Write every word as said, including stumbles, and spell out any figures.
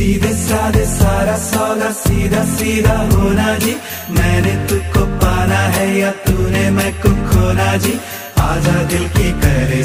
सीधे साधे सारा सौदा सीधा सीधा होना जी, मैंने तुझको पाना है या तूने मैं को खोना जी, आजा दिल की करे